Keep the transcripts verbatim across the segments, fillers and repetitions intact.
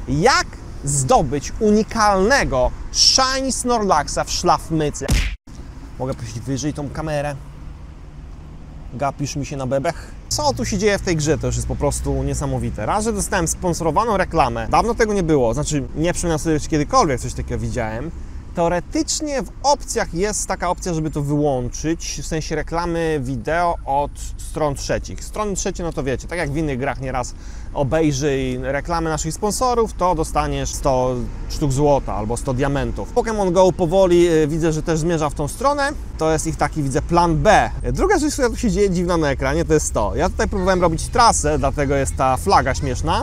Jak zdobyć unikalnego Shiny Snorlaxa w szlafmycy? Mogę prosić wyżej tą kamerę? Gapisz mi się na bebech? Co tu się dzieje w tej grze, to już jest po prostu niesamowite. Raz, że dostałem sponsorowaną reklamę, dawno tego nie było, znaczy nie przypominam sobie, czy kiedykolwiek coś takiego widziałem. Teoretycznie w opcjach jest taka opcja, żeby to wyłączyć, w sensie reklamy wideo od stron trzecich. Strony trzecie, no to wiecie, tak jak w innych grach nieraz obejrzyj reklamy naszych sponsorów, to dostaniesz sto sztuk złota albo sto diamentów. Pokémon Go powoli widzę, że też zmierza w tą stronę. To jest ich taki, widzę, plan B. Druga rzecz, która tu się dzieje dziwna na ekranie, to jest to. Ja tutaj próbowałem robić trasę, dlatego jest ta flaga śmieszna.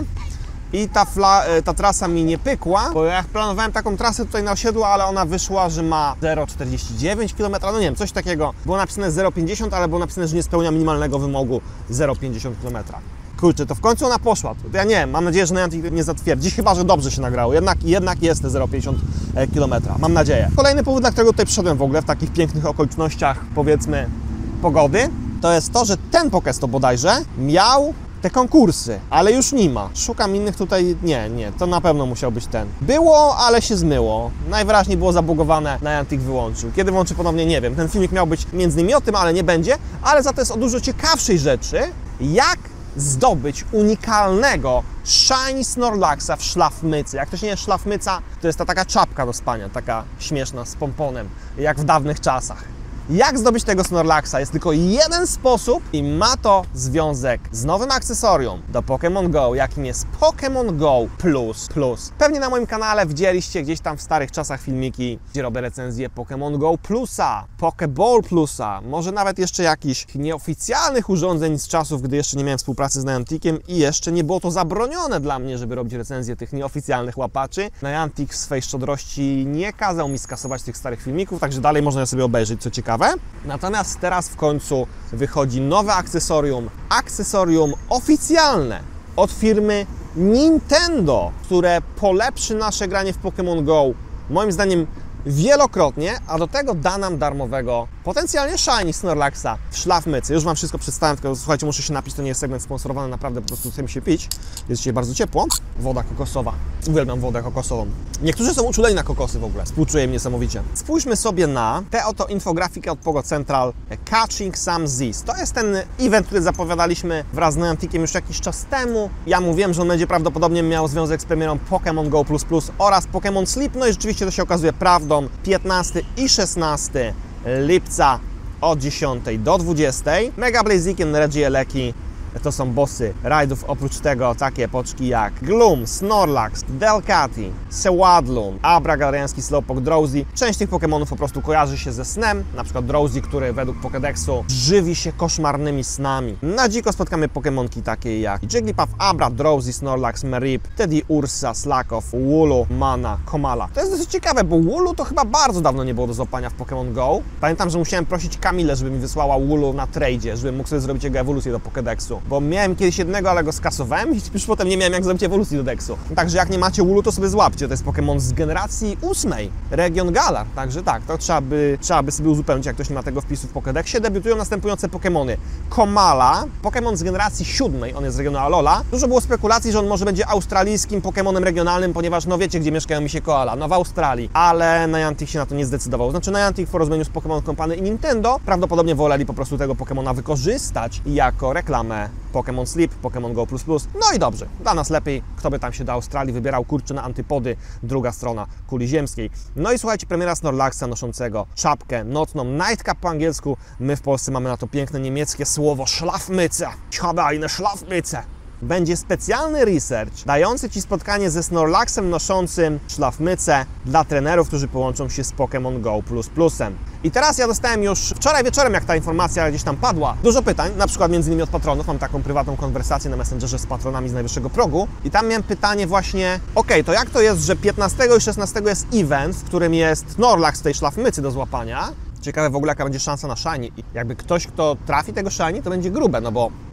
I ta, fla, ta trasa mi nie pykła, bo ja planowałem taką trasę tutaj na osiedlu, ale ona wyszła, że ma zero przecinek czterdzieści dziewięć kilometra, no nie wiem, coś takiego. Było napisane zero przecinek pięćdziesiąt, ale było napisane, że nie spełnia minimalnego wymogu zero przecinek pięćdziesiąt kilometra. Kurczę, to w końcu ona poszła. To ja nie wiem, mam nadzieję, że Niantic nie zatwierdzi, chyba że dobrze się nagrało. Jednak, jednak jest te zero przecinek pięćdziesiąt kilometra, mam nadzieję. Kolejny powód, dla którego tutaj przyszedłem w ogóle w takich pięknych okolicznościach, powiedzmy, pogody, to jest to, że ten Pokesto bodajże miał te konkursy, ale już nie ma. Szukam innych tutaj, nie, nie, to na pewno musiał być ten. Było, ale się zmyło. Najwyraźniej było zabugowane, Niantic wyłączył. Kiedy włączy ponownie, nie wiem. Ten filmik miał być między innymi o tym, ale nie będzie. Ale za to jest o dużo ciekawszej rzeczy, jak zdobyć unikalnego Shiny Snorlaxa w szlafmycy. Jak to się nie jest szlafmyca, to jest ta taka czapka do spania, taka śmieszna, z pomponem, jak w dawnych czasach. Jak zdobyć tego Snorlaxa? Jest tylko jeden sposób i ma to związek z nowym akcesorium do Pokémon Go, jakim jest Pokémon Go Plus Plus. Pewnie na moim kanale widzieliście gdzieś tam w starych czasach filmiki, gdzie robię recenzję Pokémon Go Plusa, Pokéball Plusa, może nawet jeszcze jakichś nieoficjalnych urządzeń z czasów, gdy jeszcze nie miałem współpracy z Nianticiem i jeszcze nie było to zabronione dla mnie, żeby robić recenzję tych nieoficjalnych łapaczy. Niantic w swej szczodrości nie kazał mi skasować tych starych filmików, także dalej można je sobie obejrzeć, co ciekawe. Natomiast teraz w końcu wychodzi nowe akcesorium, akcesorium oficjalne od firmy Nintendo, które polepszy nasze granie w Pokémon Go, moim zdaniem wielokrotnie, a do tego da nam darmowego, potencjalnie Shiny Snorlaxa w szlafmycy. Już Wam wszystko przedstawiam, tylko słuchajcie, muszę się napić, to nie jest segment sponsorowany, naprawdę po prostu chcę mi się pić. Jest dzisiaj bardzo ciepło. Woda kokosowa. Uwielbiam wodę kokosową. Niektórzy są uczuleni na kokosy w ogóle. Współczuję im niesamowicie. Spójrzmy sobie na tę oto infografikę od Pogo Central Catching Some Z's. To jest ten event, który zapowiadaliśmy wraz z Nianticiem już jakiś czas temu. Ja mówiłem, że on będzie prawdopodobnie miał związek z premierą Pokémon Go Plus Plus oraz Pokémon Sleep. No i rzeczywiście to się okazuje prawdą. piętnastego i szesnastego lipca od dziesiątej do dwudziestej. Mega Blaziken, Regieleki to są bossy rajdów. Oprócz tego takie poczki jak Gloom, Snorlax, Delcatty, Sewaddle, Abra, galeriański Slowpoke, Drowzee. Część tych Pokemonów po prostu kojarzy się ze snem, na przykład Drowzee, który według Pokédexu żywi się koszmarnymi snami. Na dziko spotkamy Pokemonki takie jak Jigglypuff, Abra, Drowzee, Snorlax, Merip, Teddy, Ursa, Slakoth, Wooloo, Mana, Komala. To jest dosyć ciekawe, bo Wooloo to chyba bardzo dawno nie było do złapania w Pokémon Go. Pamiętam, że musiałem prosić Kamilę, żeby mi wysłała Wooloo na tradzie, żebym mógł sobie zrobić jego ewolucję do Pokédexu. Bo miałem kiedyś jednego, ale go skasowałem i już potem nie miałem jak zrobić ewolucji do Dexu. Także jak nie macie Wooloo, to sobie złapcie. To jest Pokémon z generacji ósmej, Region Galar. Także tak, to trzeba by, trzeba by sobie uzupełnić, jak ktoś nie ma tego wpisu w Pokédexie. Debiutują następujące Pokémony. Komala, Pokémon z generacji siódmej, on jest z regionu Alola. Dużo było spekulacji, że on może będzie australijskim Pokémonem regionalnym, ponieważ no wiecie, gdzie mieszkają misie koala, no w Australii. Ale Niantic się na to nie zdecydował. Znaczy Niantic w porozumieniu z Pokémon Company i Nintendo prawdopodobnie woleli po prostu tego Pokémona wykorzystać jako reklamę Pokémon Sleep, Pokémon Go Plus Plus. No i dobrze, dla nas lepiej, kto by tam się do Australii wybierał, kurczę, na antypody, druga strona kuli ziemskiej. No i słuchajcie, premiera Snorlaxa noszącego czapkę nocną, Nightcap po angielsku. My w Polsce mamy na to piękne niemieckie słowo Schlafmütze. Ich habe eine Schlafmütze. Będzie specjalny research dający Ci spotkanie ze Snorlaxem noszącym szlafmycę dla trenerów, którzy połączą się z Pokémon Go Plus Plusem. I teraz ja dostałem już wczoraj wieczorem, jak ta informacja gdzieś tam padła, dużo pytań, na przykład między innymi od patronów. Mam taką prywatną konwersację na Messengerze z patronami z najwyższego progu i tam miałem pytanie właśnie, ok, to jak to jest, że piętnastego i szesnastego jest event, w którym jest Snorlax w tej szlafmycy do złapania. Ciekawe w ogóle, jaka będzie szansa na shiny. I jakby ktoś, kto trafi tego shiny, to będzie grube, no bo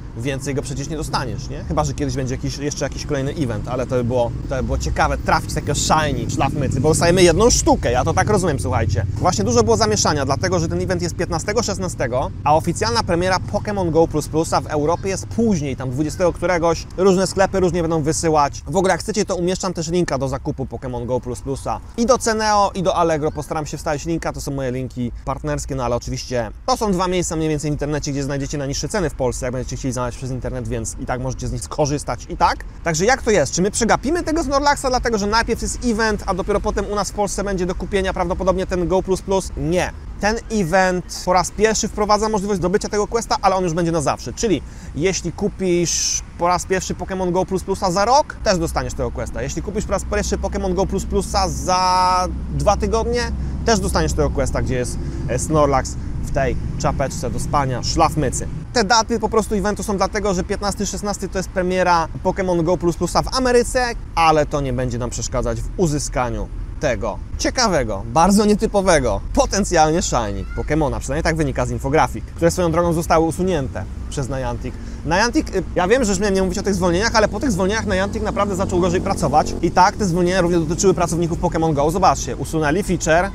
więcej go przecież nie dostaniesz, nie? Chyba że kiedyś będzie jakiś, jeszcze jakiś kolejny event, ale to by było, to by było ciekawe trafić takiego shiny szlafmycy, bo dostajemy jedną sztukę, ja to tak rozumiem, słuchajcie. Właśnie dużo było zamieszania, dlatego że ten event jest piętnastego szesnastego, a oficjalna premiera Pokémon Go Plus Plusa w Europie jest później, tam dwudziestego któregoś, różne sklepy różnie będą wysyłać. W ogóle jak chcecie, to umieszczam też linka do zakupu Pokémon Go Plus Plusa i do Ceneo, i do Allegro, postaram się wstawić linka, to są moje linki partnerskie, no ale oczywiście to są dwa miejsca mniej więcej w internecie, gdzie znajdziecie najniższe ceny w Polsce, jak będziecie chcieli znaleźć przez internet, więc i tak możecie z nich skorzystać i tak. Także jak to jest? Czy my przegapimy tego Snorlaxa, dlatego że najpierw jest event, a dopiero potem u nas w Polsce będzie do kupienia prawdopodobnie ten Go Plus Plus? Nie. Ten event po raz pierwszy wprowadza możliwość zdobycia tego questa, ale on już będzie na zawsze. Czyli jeśli kupisz po raz pierwszy Pokémon Go Plus Plusa za rok, też dostaniesz tego questa. Jeśli kupisz po raz pierwszy Pokémon Go Plus Plusa za dwa tygodnie, też dostaniesz tego questa, gdzie jest Snorlax w tej czapeczce do spania, szlafmycy. Te daty po prostu eventu są dlatego, że piętnasty szesnasty to jest premiera Pokémon Go Plus Plusa w Ameryce, ale to nie będzie nam przeszkadzać w uzyskaniu tego ciekawego, bardzo nietypowego, potencjalnie shiny Pokemona, przynajmniej tak wynika z infografik, które swoją drogą zostały usunięte przez Niantic. Niantic, ja wiem, że już miałem nie mówić o tych zwolnieniach, ale po tych zwolnieniach Niantic naprawdę zaczął gorzej pracować i tak, te zwolnienia również dotyczyły pracowników Pokémon Go. Zobaczcie, usunęli feature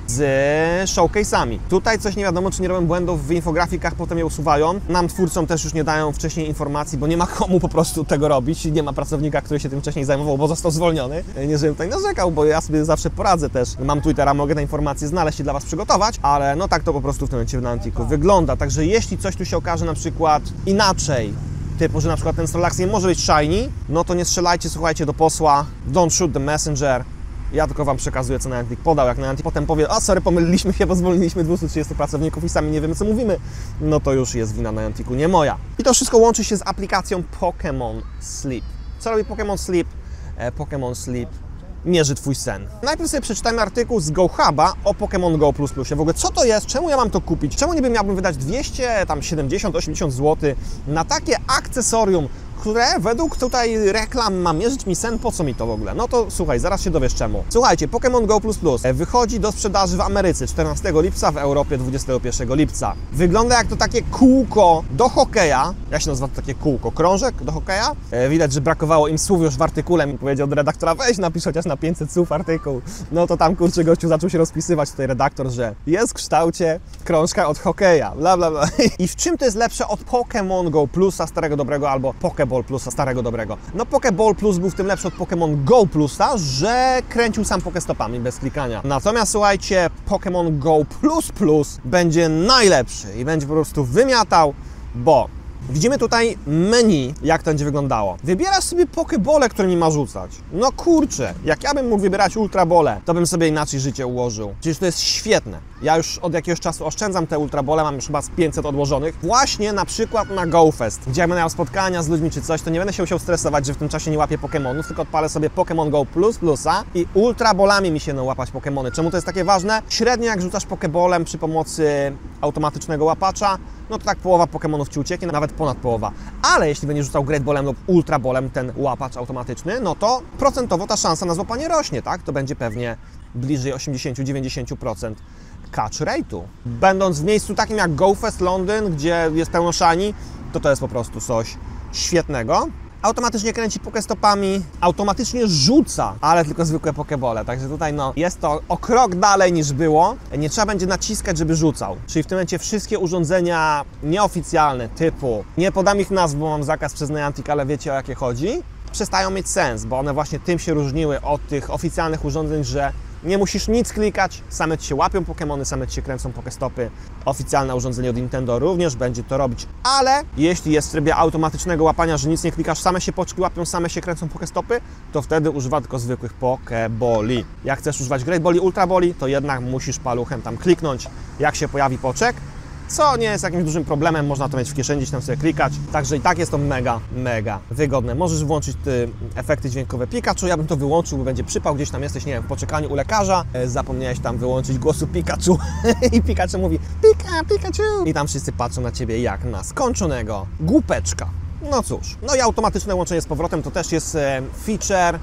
z showcase'ami. Tutaj coś nie wiadomo, czy nie robią błędów w infografikach, potem je usuwają. Nam, twórcom, też już nie dają wcześniej informacji, bo nie ma komu po prostu tego robić. Nie ma pracownika, który się tym wcześniej zajmował, bo został zwolniony. Nie, żebym tutaj narzekał, bo ja sobie zawsze poradzę też. Mam Twittera, mogę te informacje znaleźć i dla Was przygotować, ale no tak to po prostu w tym momencie w Nianticu wygląda. Także jeśli coś tu się okaże na przykład inaczej, typu, że na przykład ten Snorlax nie może być shiny, no to nie strzelajcie, słuchajcie, do posła, don't shoot the messenger. Ja tylko Wam przekazuję, co Niantic podał. Jak Niantic potem powie, a sorry, pomyliliśmy się, bo zwolniliśmy dwieście trzydziestu pracowników i sami nie wiemy, co mówimy, no to już jest wina Nianticu, nie moja. I to wszystko łączy się z aplikacją Pokémon Sleep. Co robi Pokémon Sleep? E, Pokémon Sleep mierzy Twój sen. Najpierw sobie przeczytajmy artykuł z GoHuba o Pokémon Go Plus Plusie. W ogóle co to jest? Czemu ja mam to kupić? Czemu niby miałbym wydać dwieście siedemdziesiąt osiemdziesiąt złotych na takie akcesorium, które według tutaj reklam ma mierzyć mi sen? Po co mi to w ogóle? No to słuchaj, zaraz się dowiesz czemu. Słuchajcie, Pokémon Go Plus Plus wychodzi do sprzedaży w Ameryce czternastego lipca, w Europie dwudziestego pierwszego lipca. Wygląda jak to takie kółko do hokeja. Jak się nazywa to takie kółko? Krążek do hokeja? E, widać, że brakowało im słów już w artykule. Powiedział do redaktora, weź napisz chociaż na pięćset słów artykuł. No to tam, kurczę, gościu zaczął się rozpisywać tutaj redaktor, że jest w kształcie krążka od hokeja, bla bla bla. I w czym to jest lepsze od Pokémon Go Plusa starego dobrego albo Pokéball Plusa starego dobrego? No Pokéball Plus był w tym lepszy od Pokémon Go Plusa, że kręcił sam pokestopami bez klikania. Natomiast słuchajcie, Pokémon Go Plus Plus będzie najlepszy i będzie po prostu wymiatał, bo widzimy tutaj menu, jak to będzie wyglądało. Wybierasz sobie pokebole, które mi ma rzucać. No kurczę, jak ja bym mógł wybierać ultrabole, to bym sobie inaczej życie ułożył. Przecież to jest świetne. Ja już od jakiegoś czasu oszczędzam te ultrabole, mam już chyba z pięćset odłożonych. Właśnie na przykład na GoFest, gdzie jak będę miał spotkania z ludźmi czy coś, to nie będę się musiał stresować, że w tym czasie nie łapię Pokemonów, tylko odpalę sobie Pokémon Go Plus Plusa i ultrabolami mi się no łapać Pokemony. Czemu to jest takie ważne? Średnio jak rzucasz pokebolem przy pomocy automatycznego łapacza, no to tak połowa Pokemonów Ci ucieknie, nawet ponad połowa. Ale jeśli będziesz rzucał Great Ballem lub Ultra Ballem, ten łapacz automatyczny, no to procentowo ta szansa na złapanie rośnie, tak? To będzie pewnie bliżej osiemdziesiąt do dziewięćdziesięciu procent catch rate'u. Będąc w miejscu takim jak GoFest Londyn, gdzie jest pełno shiny, to to jest po prostu coś świetnego. Automatycznie kręci pokestopami, automatycznie rzuca, ale tylko zwykłe pokebole. Także tutaj no, jest to o krok dalej niż było. Nie trzeba będzie naciskać, żeby rzucał. Czyli w tym momencie wszystkie urządzenia nieoficjalne typu, nie podam ich nazw, bo mam zakaz przez Niantic, ale wiecie, o jakie chodzi, przestają mieć sens, bo one właśnie tym się różniły od tych oficjalnych urządzeń, że nie musisz nic klikać, same Ci się łapią Pokemony, same Ci się kręcą pokestopy. Oficjalne urządzenie od Nintendo również będzie to robić, ale jeśli jest w trybie automatycznego łapania, że nic nie klikasz, same się poczki łapią, same się kręcą pokestopy, to wtedy używa tylko zwykłych pokeboli. Jak chcesz używać Great Balli, Ultra Balli, to jednak musisz paluchem tam kliknąć, jak się pojawi poczek, co nie jest jakimś dużym problemem, można to mieć w kieszeni, gdzieś tam sobie klikać, także i tak jest to mega, mega wygodne. Możesz włączyć ty efekty dźwiękowe Pikachu, ja bym to wyłączył, bo będzie przypał, gdzieś tam jesteś, nie wiem, w poczekaniu u lekarza, zapomniałeś tam wyłączyć głosu Pikachu i Pikachu mówi Pika, Pikachu i tam wszyscy patrzą na Ciebie jak na skończonego głupeczka. No cóż, no i automatyczne łączenie z powrotem to też jest feature,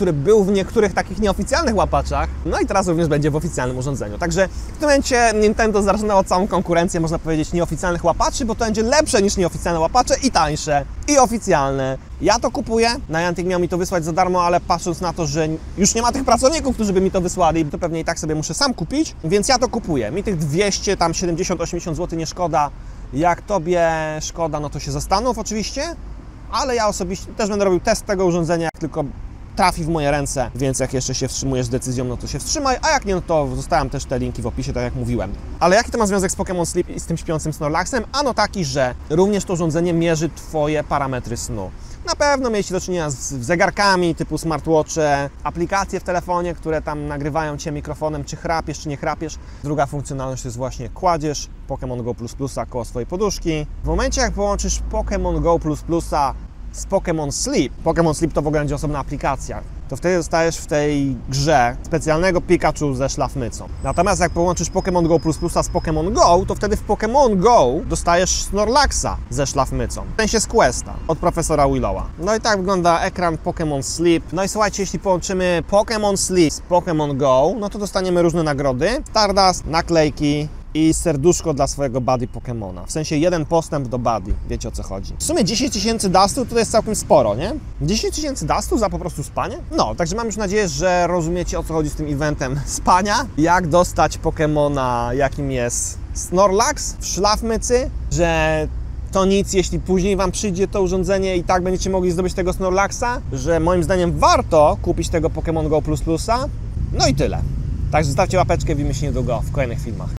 który był w niektórych takich nieoficjalnych łapaczach, no i teraz również będzie w oficjalnym urządzeniu. Także w tym momencie Nintendo zaczynało całą konkurencję, można powiedzieć, nieoficjalnych łapaczy, bo to będzie lepsze niż nieoficjalne łapacze i tańsze, i oficjalne. Ja to kupuję, Niantic miał mi to wysłać za darmo, ale patrząc na to, że już nie ma tych pracowników, którzy by mi to wysłali, to pewnie i tak sobie muszę sam kupić, więc ja to kupuję. Mi tych dwieście, tam siedemdziesiąt osiemdziesiąt złotych nie szkoda. Jak Tobie szkoda, no to się zastanów oczywiście, ale ja osobiście też będę robił test tego urządzenia, jak tylko trafi w moje ręce, więc jak jeszcze się wstrzymujesz z decyzją, no to się wstrzymaj, a jak nie, no to zostawiam też te linki w opisie, tak jak mówiłem. Ale jaki to ma związek z Pokémon Sleep i z tym śpiącym Snorlaxem? Ano taki, że również to urządzenie mierzy Twoje parametry snu. Na pewno mieliście do czynienia z zegarkami typu smartwatche, aplikacje w telefonie, które tam nagrywają Cię mikrofonem, czy chrapiesz, czy nie chrapiesz. Druga funkcjonalność to jest właśnie kładziesz Pokémon Go Plus Plusa koło swojej poduszki. W momencie, jak połączysz Pokémon Go Plus Plusa z Pokémon Sleep, Pokémon Sleep to w ogóle będzie osobna aplikacja, to wtedy dostajesz w tej grze specjalnego Pikachu ze szlafmycą. Natomiast jak połączysz Pokémon Go Plus Plusa z Pokémon Go, to wtedy w Pokémon Go dostajesz Snorlaxa ze szlafmycą. W sensie z Questa od profesora Willowa. No i tak wygląda ekran Pokémon Sleep. No i słuchajcie, jeśli połączymy Pokémon Sleep z Pokémon Go, no to dostaniemy różne nagrody. Stardust, naklejki i serduszko dla swojego buddy Pokemona. W sensie jeden postęp do buddy. Wiecie, o co chodzi. W sumie dziesięć tysięcy dustów to jest całkiem sporo, nie? dziesięć tysięcy dustów za po prostu spanie? No, także mam już nadzieję, że rozumiecie, o co chodzi z tym eventem spania. Jak dostać Pokemona, jakim jest Snorlax w szlafmycy, że to nic, jeśli później Wam przyjdzie to urządzenie i tak będziecie mogli zdobyć tego Snorlaxa, że moim zdaniem warto kupić tego Pokémon Go Plus Plusa. No i tyle. Także zostawcie łapeczkę, widzimy się niedługo w kolejnych filmach.